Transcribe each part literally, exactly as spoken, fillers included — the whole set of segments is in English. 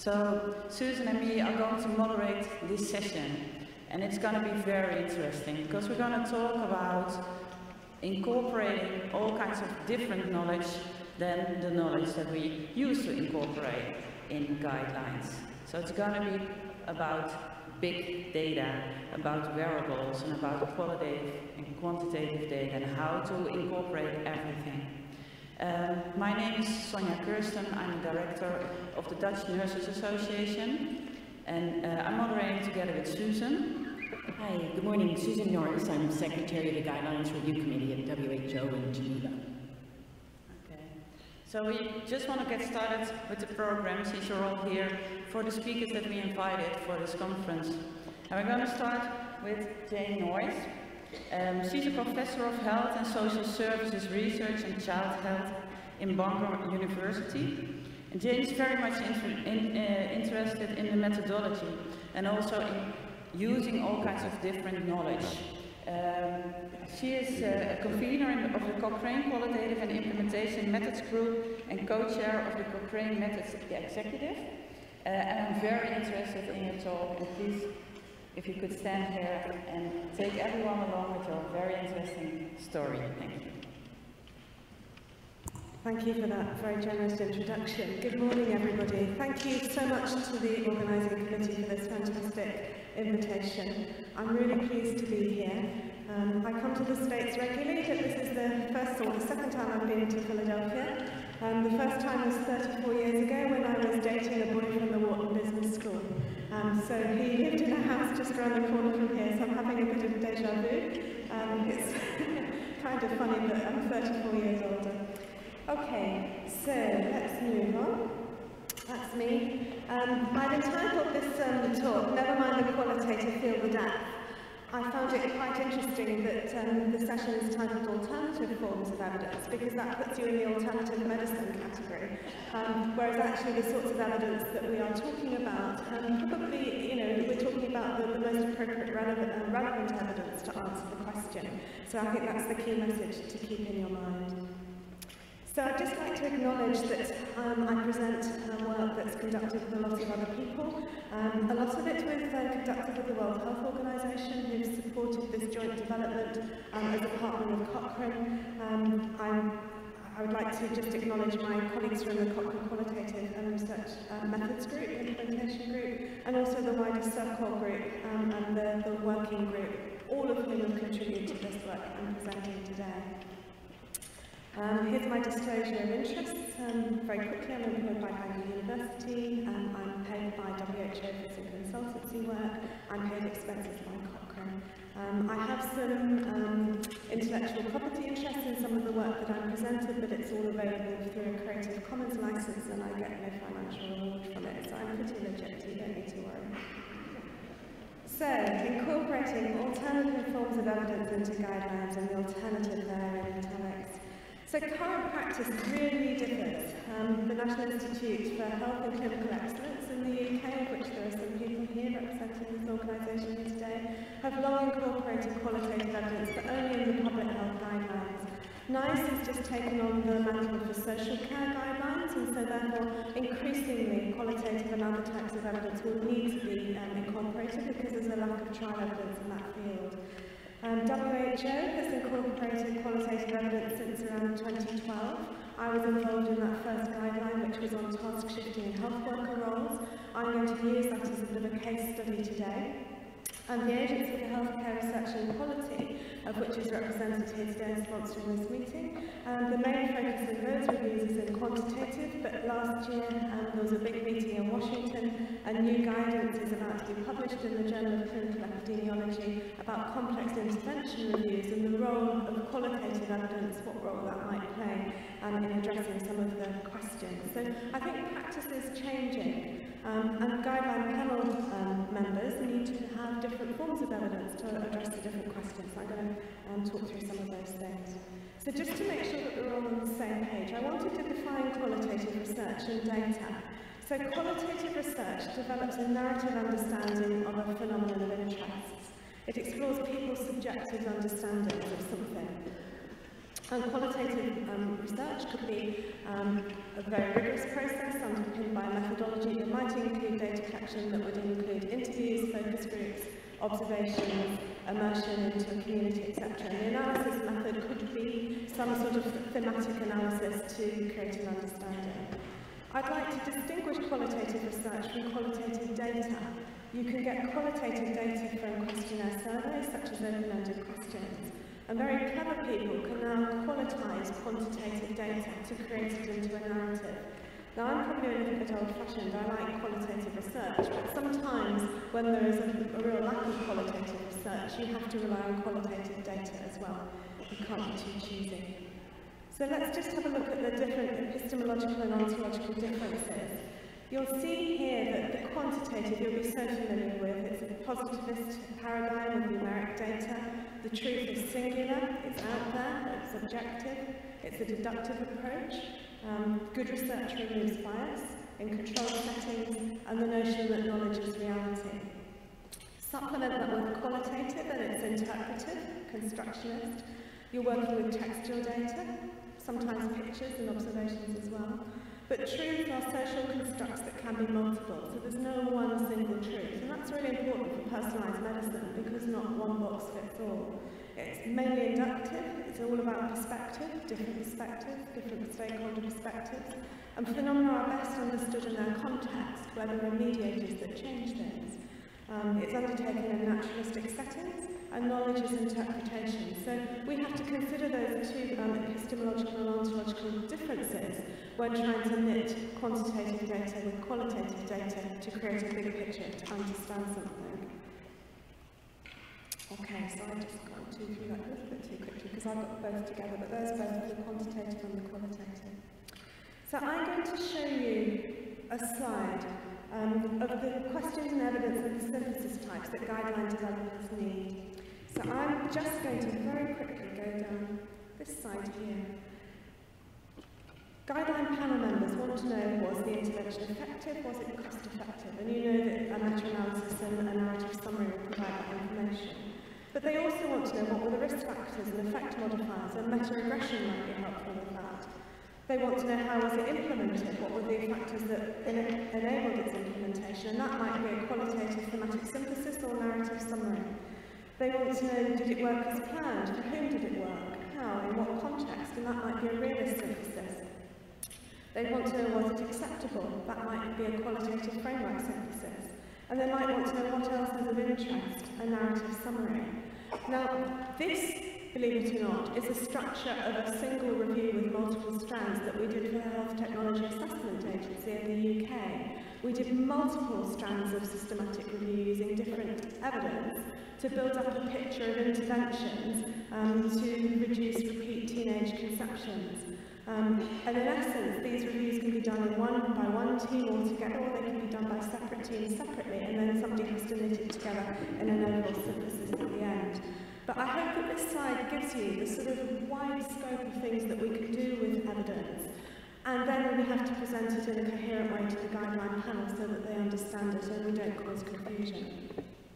So Susan and me are going to moderate this session, and it's going to be very interesting because we're going to talk about incorporating all kinds of different knowledge than the knowledge that we used to incorporate in guidelines. So it's going to be about big data, about wearables, and about qualitative and quantitative data, and how to incorporate everything. Um, my name is Sonja Kirsten. I'm the director of the Dutch Nurses Association, and uh, I'm moderating together with Susan. Hi, good morning. Susan Norris. I'm Secretary of the Guidelines Review Committee at W H O in Geneva. Okay. So we just want to get started with the program, since you're all here, for the speakers that we invited for this conference. And we're going to start with Jane Noyes. Um, she's a professor of health and social services research and child health in Bangor University. And Jane is very much inter in, uh, interested in the methodology and also in using all kinds of different knowledge. Um, she is uh, a convener in, of the Cochrane Qualitative and Implementation Methods Group and co-chair of the Cochrane Methods Executive. Uh, and I'm very interested in your talk, and please, if you could stand here and take everyone along with your very interesting story. Thank you. Thank you for that very generous introduction. Good morning, everybody. Thank you so much to the organising committee for this fantastic invitation. I'm really pleased to be here. Um, I come to the States regularly, but this is the first or the second time I've been to Philadelphia. Um, the first time was thirty-four years ago when I was dating a boy from the Wharton Business School. Um, so he lived in a house just around the corner from here, so I'm having a bit of deja vu. Um, it's kind of funny that I'm thirty-four years older. Okay, so let's move on. That's me. Um, I've entitled this um, talk, Never Mind the Qualitative, Feel the Depth. I found it quite interesting that um, the session is titled Alternative Forms of Evidence, because that puts you in the alternative medicine category, um, whereas actually the sorts of evidence that we are talking about, um, probably, you know, we're talking about the, the most appropriate relevant, uh, relevant evidence to answer the question. So I think that's the key message to keep in your mind. So I'd just like to acknowledge that um, I present uh, work that's conducted with a lot of other people. Um, a lot of it was uh, conducted with the World Health Organization, who've supported this joint development um, as a partner with Cochrane. Um, I'm, I would like to just acknowledge my colleagues from the Cochrane Qualitative and Research uh, Methods Group, Implementation Group, and also the wider CIRCOR group um, and the, the working group, all of whom have contributed to this work I'm presenting today. Um, here's my disclosure of interests. Um, very quickly, I'm employed by Bangor University. Um, I'm paid by W H O for some consultancy work. I'm paid expenses by Cochrane. Um, I have some um, intellectual property interests in some of the work that I presented, but it's all available through a Creative Commons license, and I get no financial reward from it, so I'm pretty legit, you don't need to worry. So, incorporating alternative forms of evidence into guidelines and the alternative there in italics. So current practice really differs. Um, the National Institute for Health and Clinical Excellence in the U K, of which there are some people here representing this organisation here today, have long incorporated qualitative evidence, but only in the public health guidelines. NICE has just taken on the mantle for social care guidelines, and so therefore increasingly qualitative and other types of evidence will need to be um, incorporated because there's a lack of trial evidence in that field. Um, W H O has incorporated qualitative evidence since around twenty twelve. I was involved in that first guideline, which was on task shifting in health worker roles. I'm going to use that as a bit of a case study today. And the Agency for Healthcare Research and Quality, of which is represented here today and sponsoring this meeting. Um, the main focus of those reviews is in quantitative, but last year um, there was a big meeting in Washington, and new guidance is about to be published in the Journal of Clinical Epidemiology about complex intervention reviews and the role of qualitative evidence, what role that might play um, in addressing some of the questions. So I think practice is changing. Um, and guideline panel um, members need to have different forms of evidence to address the different questions. I'm going to um, talk through some of those things. So just to make sure that we're all on the same page, I wanted to define qualitative research and data. So qualitative research develops a narrative understanding of a phenomenon of interest. It explores people's subjective understandings of something. And qualitative um, research could be um, a very rigorous process underpinned by a methodology that might include data collection that would include interviews, focus groups, observations, immersion into a community, et cetera. And the analysis method could be some sort of thematic analysis to create an understanding. I'd like to distinguish qualitative research from qualitative data. You can get qualitative data from questionnaire surveys, such as open-ended questions. And very clever people can now qualitize quantitative data to create it into a narrative. Now, I'm probably a little bit old-fashioned. I like qualitative research, but sometimes when there is a, a real lack of qualitative research, you have to rely on qualitative data as well. You can't be too choosy. So let's just have a look at the different epistemological and ontological differences. You'll see here that the quantitative you'll be so familiar with. It's a positivist paradigm with numeric data. The truth is singular, it's out there, it's objective, it's a deductive approach. Um, good research removes bias in controlled settings and the notion that knowledge is reality. Supplement that with qualitative and it's interpretive, constructionist. You're working with textual data, sometimes pictures and observations as well. But truths are social constructs that can be multiple, so there's no one single truth. And that's really important for personalised medicine because not one box fits all. It's mainly inductive, it's all about perspective, different perspectives, different stakeholder perspectives. And phenomena are best understood in their context, where there are mediators that change things. Um, it's undertaken in naturalistic settings, and knowledge is interpretation. So we have to consider those two um, epistemological and ontological differences when trying to knit quantitative data with qualitative data to create a big picture, to understand something. Okay, so I just got two through that a little bit too quickly because I've got both together, but there's both the quantitative and the qualitative. So I'm going to show you a slide um, of the questions and evidence and the synthesis types that guideline developers need. So I'm just going to very quickly go down this side here. Guideline panel members want to know, was the intervention effective, was it cost effective? And you know that a meta-analysis and a narrative summary will provide that information. But they also want to know what were the risk factors and effect modifiers, and meta-regression might be helpful with that. They want to know how was it implemented, what were the factors that en enabled its implementation, and that might be a qualitative thematic synthesis or narrative summary. They want to know, did it work as planned, for whom did it work, how, in what context, and that might be a realist synthesis. They want to know, was it acceptable, that might be a qualitative framework synthesis. And they might want to know what else is of interest, a narrative summary. Now, this, believe it or not, is a structure of a single review with multiple strands that we did for the Health Technology Assessment Agency in the U K. We did multiple strands of systematic review using different evidence to build up a picture of interventions um, to reduce repeat teenage conceptions. Um, and in essence, these reviews can be done in one, by one team all together, or they can be done by separate teams separately, and then somebody has to knit it together in an overall synthesis at the end. But I hope that this slide gives you the sort of wide scope of things that we can do with evidence. And then we have to present it in a coherent way to the guideline panel so that they understand it and we don't cause confusion.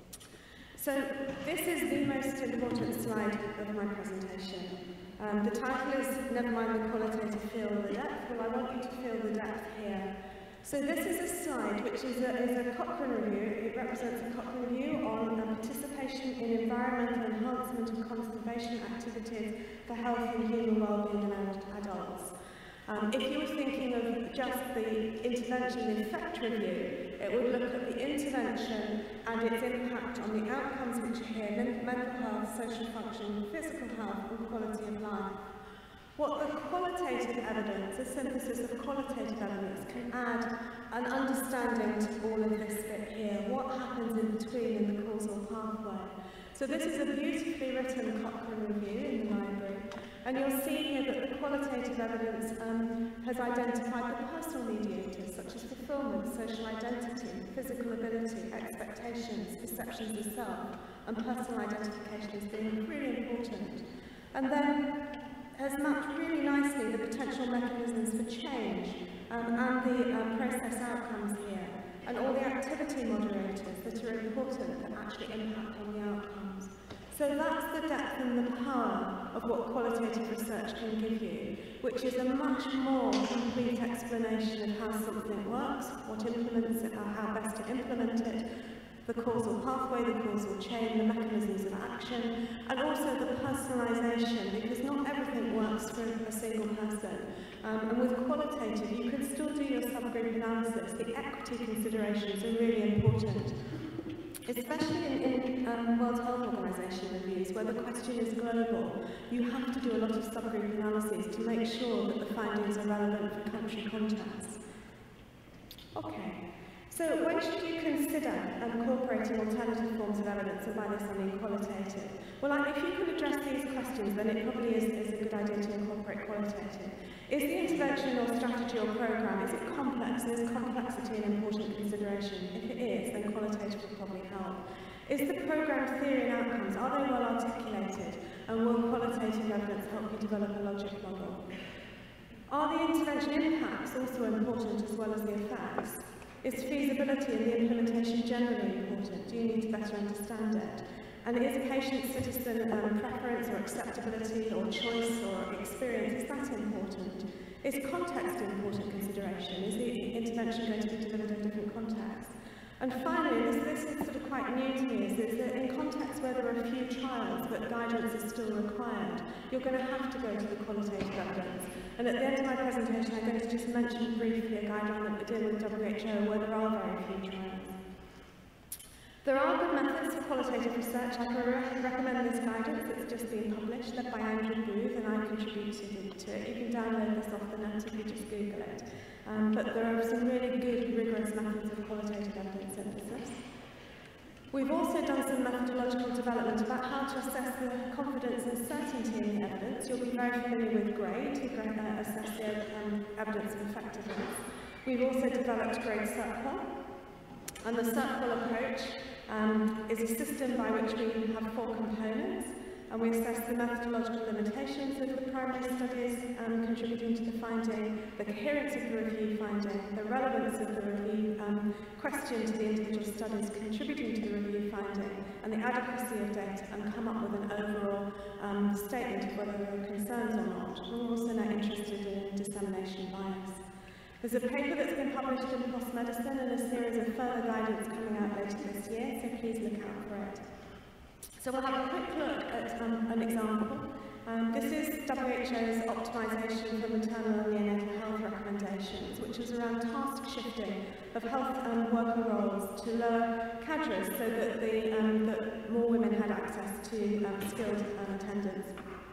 So this is the most important slide of my presentation. Um, the title is Never Mind the Qualitative, Feel the Depth. Well, I want you to feel the depth here. So this is a slide which is a, is a Cochrane review. It represents a Cochrane review on um, participation in environmental enhancement and conservation activities for health and human well-being in adults. Um, if you were thinking of just the intervention, the effect review, it would look at the intervention and its impact on the outcomes which are here, mental health, social function, physical health and quality of life. What the qualitative evidence, the synthesis of qualitative evidence, can add an understanding to all of this bit here, what happens in between in the causal pathway. So this is a beautifully written Cochrane review in the library, and you'll see here that the qualitative evidence um, has identified the personal mediators such as fulfillment, social identity, physical ability, expectations, perceptions of self, and personal identification as being really important. And then has mapped really nicely the potential mechanisms for change um, and the um, process outcomes here, and all the activity moderators that are important that actually impact on the outcomes. So that's the depth and the power of what qualitative research can give you, which is a much more complete explanation of how something works, what implements it, or how best to implement it, the causal pathway, the causal chain, the mechanisms of action, and also the personalisation, because not everything works for a single person. Um, and with qualitative, you can still do your subgroup analysis. The equity considerations are really important, especially in, in um, World Health Organization reviews, where the question is global. You have to do a lot of subgroup analyses to make sure that the findings are relevant for country contexts. Okay. So when should you consider incorporating alternative forms of evidence, and by this I mean qualitative? Well, like, if you can address these questions, then it probably is, is a good idea to incorporate qualitative. Is the intervention or strategy or programme, is it complex, and is complexity an important consideration? If it is, then qualitative will probably help. Is the programme's theory and outcomes, are they well articulated, and will qualitative evidence help you develop a logic model? Are the intervention impacts also important as well as the effects? Is feasibility and the implementation generally important? Do you need to better understand it? And is patient-citizen um, preference or acceptability or choice or experience, is that important? Is context an important consideration? Is the intervention going to be delivered in different contexts? And finally, this, this is sort of quite new to me, is, is that in contexts where there are few trials but guidance is still required, you're going to have to go to the qualitative evidence. And at the end of my presentation, I'm going to just mention briefly a guideline that we're doing with W H O where there are very few trials. There are good methods for qualitative research. I can re recommend this guidance. It's just been published, led by Andrew Booth, and I contributed to it. You can download this off the net if you just Google it. Um, but there are some really good, rigorous methods of qualitative evidence synthesis. We've also done some methodological development about how to assess the confidence and certainty in the evidence. You'll be very familiar with GRADE, to uh, assess the um, evidence of effectiveness. We've also developed GRADE CERQUAL, and the CERQUAL approach um, is a system by which we have four components, and we assess the methodological limitations of the primary studies um, contributing to the finding, the coherence of the review finding, the relevance of the review um, question to the individual studies contributing to the review finding, and the adequacy of data, and come up with an overall um, statement of whether there are concerns or not. We're also now interested in dissemination bias. There's a paper that's been published in PLOS Medicine and a series of further guidance coming out later this year, so please look out for it. So we'll have a quick look at um, an example. Um, this is W H O's optimisation for maternal and neonatal health recommendations, which is around task shifting of health um, worker roles to lower cadres so that, the, um, that more women had access to um, skilled um, attendance.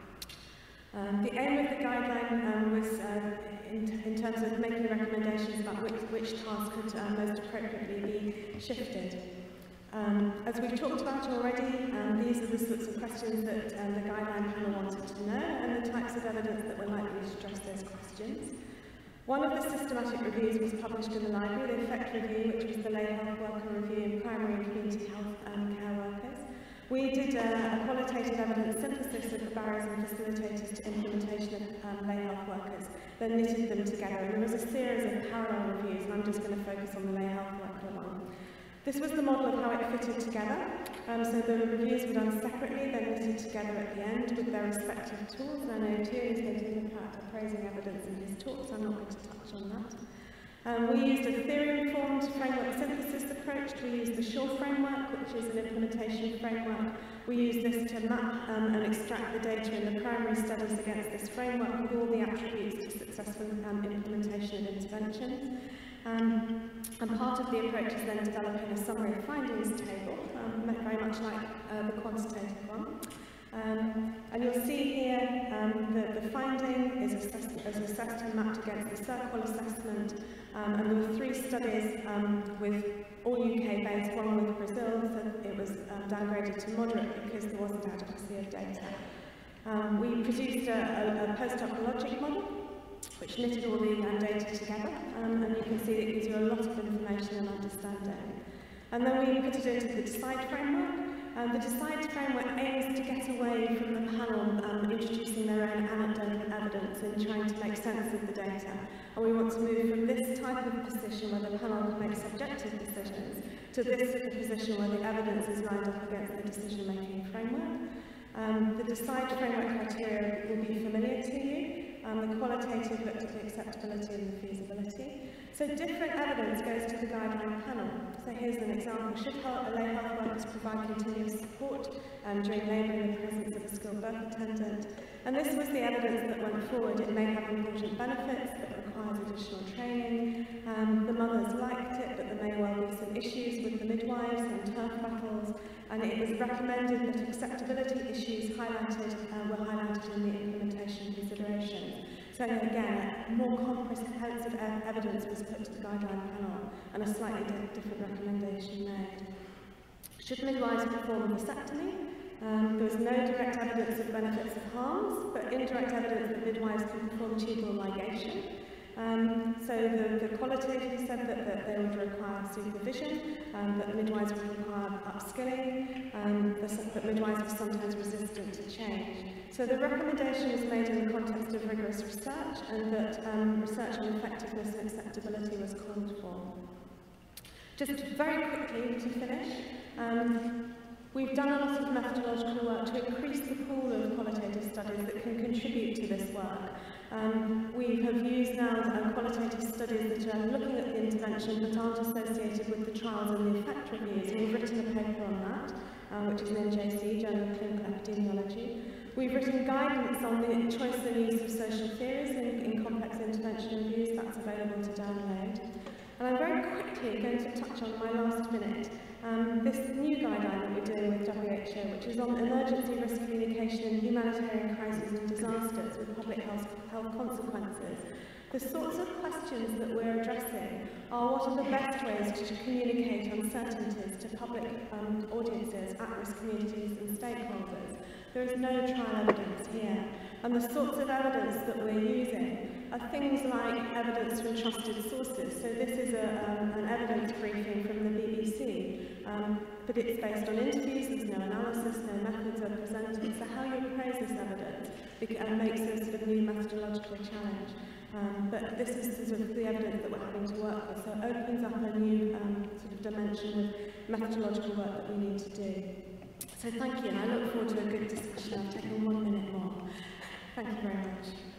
Um, the aim of the guideline um, was uh, in, in terms of making recommendations about which, which task could uh, most appropriately be shifted. Um, as we've talked about already, um, these are the sorts of questions that um, the guideline panel wanted to know, and the types of evidence that were likely to address those questions. One of the systematic reviews was published in the library, the EFFECT review, which was the lay health worker review in primary and community health um, care workers. We did a, a qualitative evidence synthesis of the barriers and facilitators to implementation of um, lay health workers, then knitted them together. And there was a series of parallel reviews, and I'm just going to focus on the lay health worker one. This was the model of how it fitted together. Um, so the reviews were done separately, then knitted together at the end with their respective tools. And I know Thierry is going to look at appraising evidence in his talk, so I'm not going to touch on that. Um, we used a theory-informed framework synthesis approach. We used the SURE framework, which is an implementation framework. We used this to map um, and extract the data in the primary studies against this framework with all the attributes to successful um, implementation and interventions. Um, and part of the approach is then developing a summary of findings table, um, very much like uh, the quantitative one. Um, and you'll see here um, that the finding is assessed, is assessed and mapped against the CERQUAL assessment, um, and there were three studies um, with all U K based, one with Brazil, so it was um, downgraded to moderate because there wasn't adequacy of data. Um, we produced a, a, a post-hoc logic model, which knitted all the um, data together, um, and you can see it gives you a lot of information and understanding. And then we put it into the DECIDE framework. Um, the DECIDE framework aims to get away from the panel um, introducing their own anecdotal evidence and trying to make sense of the data. And we want to move from this type of position where the panel can make subjective decisions to this sort of position where the evidence is lined up against the decision-making framework. Um, the DECIDE framework criteria will be familiar to you. Um, the qualitative looked at the acceptability and the feasibility. So different evidence goes to the guideline panel. So here's an example. Should health, lay health workers provide continuous support um, during labour in the presence of a skilled birth attendant? And this was the evidence that went forward. It may have important benefits, but it requires additional training. Um, the mothers liked it, but there may well be some issues with the midwives and turf battles. And it was recommended that acceptability issues highlighted uh, were highlighted in the implementation considerations. So again, more comprehensive ev evidence was put to the guideline panel and a slightly di different recommendation made. Should midwives perform a vasectomy? Um, there was no direct evidence of benefits of harms, but indirect evidence that midwives can perform tubal ligation. Um, so the, the qualitative said that, that they would require supervision, um, that midwives would require upskilling, um, that midwives were sometimes resistant to change. So the recommendation was made in the context of rigorous research, and that um, research on effectiveness and acceptability was called for. Just very quickly to finish, um, we've done a lot of methodological work to increase the pool of qualitative studies that can contribute to this work. Um, we have used now uh, qualitative studies that are looking at the intervention but aren't associated with the trials and the effect reviews. We've written a paper on that, uh, which is an N J C, Journal of Clinical Epidemiology. We've written guidance on the choice and use of social theories in, in complex intervention reviews. That's available to download. And I'm very quickly going to touch on my last minute. Um, this new guideline that we're doing with W H O, which is on emergency risk communication in humanitarian crises and disasters with public health, health consequences. The sorts of questions that we're addressing are what are the best ways to communicate uncertainties to public um, audiences, at-risk communities and stakeholders. There is no trial evidence here. And the sorts of evidence that we're using are things like evidence from trusted sources. So this is a, um, an evidence briefing from the B B C, um, but it's based on interviews, there's no analysis, no methods are presented. So how you appraise this evidence uh, makes a sort of new methodological challenge. Um, but this is sort of the evidence that we're having to work with. So it opens up a new um, sort of dimension of methodological work that we need to do. So thank you, and I look forward to a good discussion. I've taken one minute more. Thank you very much.